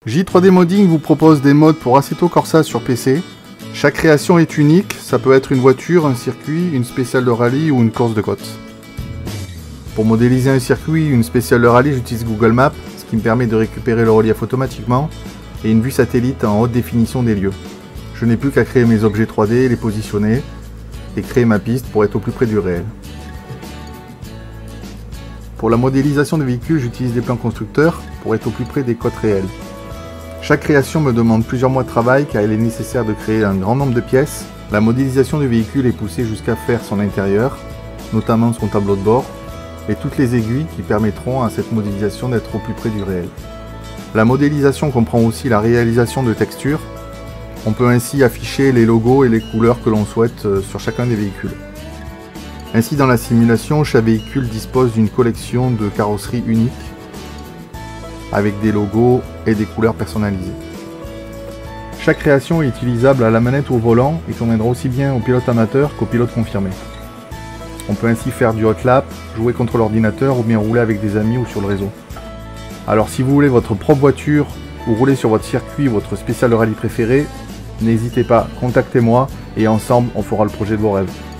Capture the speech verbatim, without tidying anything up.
J trois D Modding vous propose des mods pour Assetto Corsa sur P C. Chaque création est unique, ça peut être une voiture, un circuit, une spéciale de rallye ou une course de côte. Pour modéliser un circuit, une spéciale de rallye, j'utilise Google Maps, ce qui me permet de récupérer le relief automatiquement, et une vue satellite en haute définition des lieux. Je n'ai plus qu'à créer mes objets trois D, les positionner, et créer ma piste pour être au plus près du réel. Pour la modélisation de véhicules, j'utilise des plans constructeurs pour être au plus près des côtes réelles. Chaque création me demande plusieurs mois de travail car il est nécessaire de créer un grand nombre de pièces. La modélisation du véhicule est poussée jusqu'à faire son intérieur, notamment son tableau de bord, et toutes les aiguilles qui permettront à cette modélisation d'être au plus près du réel. La modélisation comprend aussi la réalisation de textures. On peut ainsi afficher les logos et les couleurs que l'on souhaite sur chacun des véhicules. Ainsi, dans la simulation, chaque véhicule dispose d'une collection de carrosseries uniques, avec des logos et des couleurs personnalisées. Chaque création est utilisable à la manette ou au volant et conviendra aussi bien aux pilotes amateurs qu'aux pilotes confirmés. On peut ainsi faire du hot lap, jouer contre l'ordinateur ou bien rouler avec des amis ou sur le réseau. Alors si vous voulez votre propre voiture ou rouler sur votre circuit ou votre spécial de rallye préféré, n'hésitez pas, contactez-moi et ensemble on fera le projet de vos rêves.